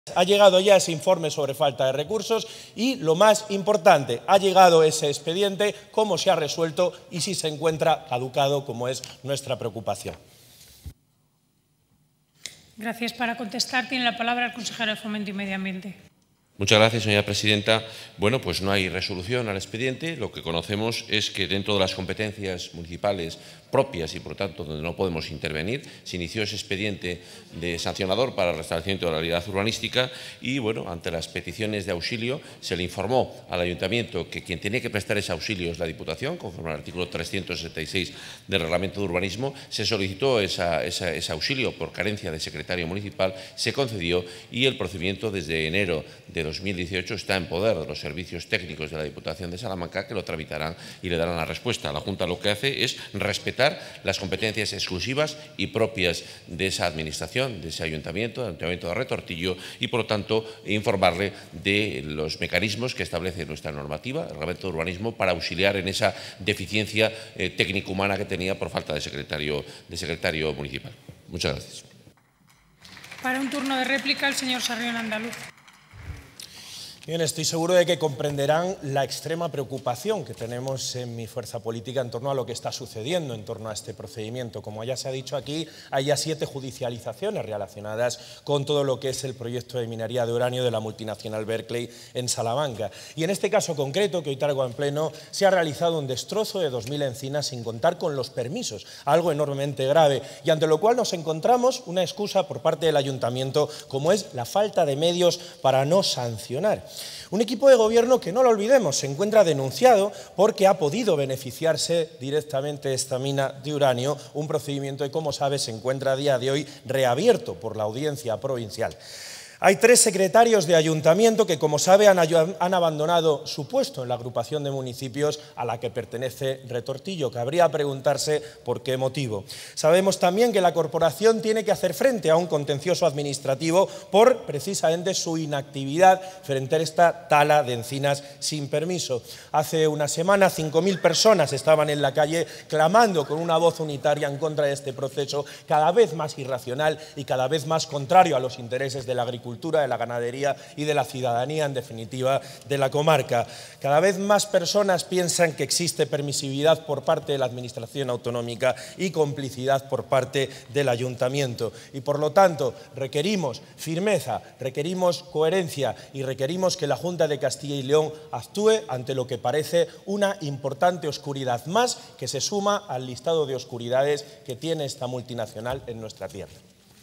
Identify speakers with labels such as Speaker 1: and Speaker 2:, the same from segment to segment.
Speaker 1: Ha llegado ya ese informe sobre falta de recursos y, lo más importante, ha llegado ese expediente, cómo se ha resuelto y si se encuentra caducado, como es nuestra preocupación.
Speaker 2: Gracias. Para contestar tiene la palabra el consejero de Fomento y Medio Ambiente.
Speaker 3: Muchas gracias, señora presidenta. Bueno, pues no hay resolución al expediente. Lo que conocemos es que dentro de las competencias municipales propias y, por tanto, donde no podemos intervenir, se inició ese expediente de sancionador para el restablecimiento de la legalidad urbanística y, bueno, ante las peticiones de auxilio, se le informó al Ayuntamiento que quien tenía que prestar ese auxilio es la Diputación, conforme al artículo 366 del Reglamento de Urbanismo. Se solicitó ese auxilio por carencia de secretario municipal, se concedió y el procedimiento desde enero de 2018 está en poder de los servicios técnicos de la Diputación de Salamanca, que lo tramitarán y le darán la respuesta. La Junta lo que hace es respetar las competencias exclusivas y propias de esa administración, de ese ayuntamiento, del Ayuntamiento de Retortillo, y, por lo tanto, informarle de los mecanismos que establece nuestra normativa, el Reglamento de Urbanismo, para auxiliar en esa deficiencia técnico-humana que tenía por falta de secretario municipal. Muchas gracias.
Speaker 2: Para un turno de réplica, el señor Sarrión Andaluz.
Speaker 1: Bien, estoy seguro de que comprenderán la extrema preocupación que tenemos en mi fuerza política en torno a lo que está sucediendo en torno a este procedimiento. Como ya se ha dicho aquí, hay ya 7 judicializaciones relacionadas con todo lo que es el proyecto de minería de uranio de la multinacional Berkeley en Salamanca. Y en este caso concreto, que hoy traigo en pleno, se ha realizado un destrozo de 2.000 encinas sin contar con los permisos, algo enormemente grave, y ante lo cual nos encontramos una excusa por parte del Ayuntamiento, como es la falta de medios para no sancionar. Un equipo de gobierno que, no lo olvidemos, se encuentra denunciado porque ha podido beneficiarse directamente de esta mina de uranio, un procedimiento que, como sabe, se encuentra a día de hoy reabierto por la Audiencia Provincial. Hay 3 secretarios de ayuntamiento que, como sabe, han abandonado su puesto en la agrupación de municipios a la que pertenece Retortillo. Cabría preguntarse por qué motivo. Sabemos también que la corporación tiene que hacer frente a un contencioso administrativo por, precisamente, su inactividad frente a esta tala de encinas sin permiso. Hace una semana 5.000 personas estaban en la calle clamando con una voz unitaria en contra de este proceso cada vez más irracional y cada vez más contrario a los intereses de la agricultura, de la ganadería y de la ciudadanía, en definitiva, de la comarca. Cada vez más personas piensan que existe permisividad por parte de la Administración autonómica y complicidad por parte del Ayuntamiento. Y, por lo tanto, requerimos firmeza, requerimos coherencia y requerimos que la Junta de Castilla y León actúe ante lo que parece una importante oscuridad más que se suma al listado de oscuridades que tiene esta multinacional en nuestra tierra.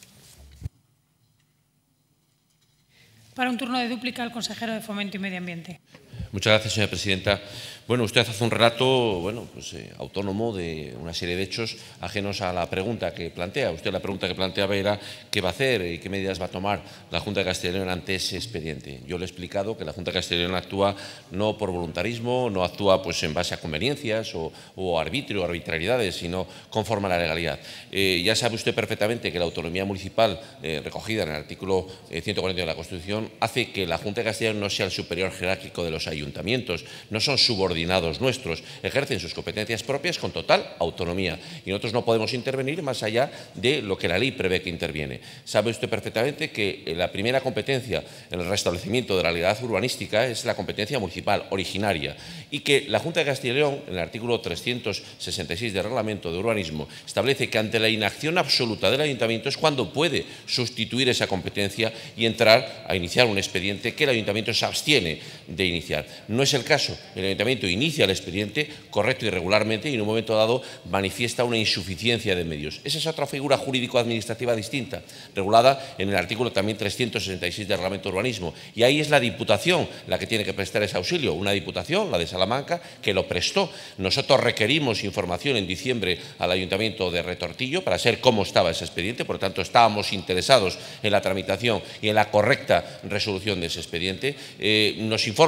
Speaker 2: Para un turno de dúplica, el consejero de Fomento y Medio Ambiente.
Speaker 3: Muchas gracias, señora presidenta. Bueno, usted hace un relato autónomo de una serie de hechos ajenos a la pregunta que plantea. Usted la pregunta que planteaba era qué va a hacer y qué medidas va a tomar la Junta de Castilla y León ante ese expediente. Yo le he explicado que la Junta de Castilla y León actúa no por voluntarismo, no actúa en base a conveniencias o arbitrio o arbitrariedades, sino conforme a la legalidad. Ya sabe usted perfectamente que la autonomía municipal recogida en el artículo 140 de la Constitución hace que la Junta de Castilla y León no sea el superior jerárquico de los ayuntamientos, no son subordinados nuestros, ejercen sus competencias propias con total autonomía y nosotros no podemos intervenir más allá de lo que la ley prevé que interviene. Sabe usted perfectamente que la primera competencia en el restablecimiento de la legalidad urbanística es la competencia municipal originaria y que la Junta de Castilla y León, en el artículo 366 del Reglamento de Urbanismo, establece que ante la inacción absoluta del Ayuntamiento es cuando puede sustituir esa competencia y entrar a iniciar un expediente que el Ayuntamiento se abstiene de iniciar. No es el caso. El Ayuntamiento inicia el expediente correcto y regularmente y en un momento dado manifiesta una insuficiencia de medios. Esa es otra figura jurídico-administrativa distinta, regulada en el artículo también 366 del Reglamento de Urbanismo. Y ahí es la Diputación la que tiene que prestar ese auxilio. Una Diputación, la de Salamanca, que lo prestó. Nosotros requerimos información en diciembre al Ayuntamiento de Retortillo para saber cómo estaba ese expediente. Por lo tanto, estábamos interesados en la tramitación y en la correcta resolución de ese expediente. Nos informan que se había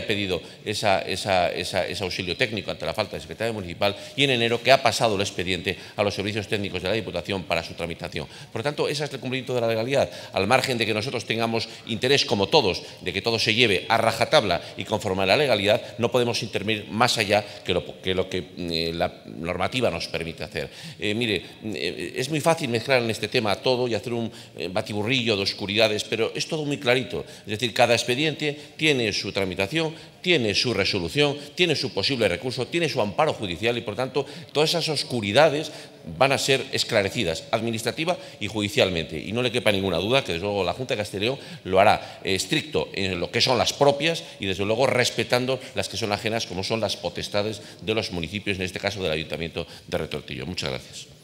Speaker 3: haya pedido ese auxilio técnico ante la falta de secretario municipal, y en enero que ha pasado el expediente a los servicios técnicos de la Diputación para su tramitación. Por lo tanto, ese es el cumplimiento de la legalidad, al margen de que nosotros tengamos interés, como todos, de que todo se lleve a rajatabla y conforme a la legalidad. No podemos intervenir más allá que lo que la normativa nos permite hacer. Mire, es muy fácil mezclar en este tema todo y hacer un batiburrillo de oscuridades, pero es todo muy clarito. Es decir, cada expediente tiene su tramitación, tiene su resolución, tiene su posible recurso, tiene su amparo judicial y, por tanto, todas esas oscuridades van a ser esclarecidas administrativa y judicialmente. Y no le quepa ninguna duda que, desde luego, la Junta de Castilla y León lo hará estricto en lo que son las propias y, desde luego, respetando las que son ajenas, como son las potestades de los municipios, en este caso del Ayuntamiento de Retortillo. Muchas gracias.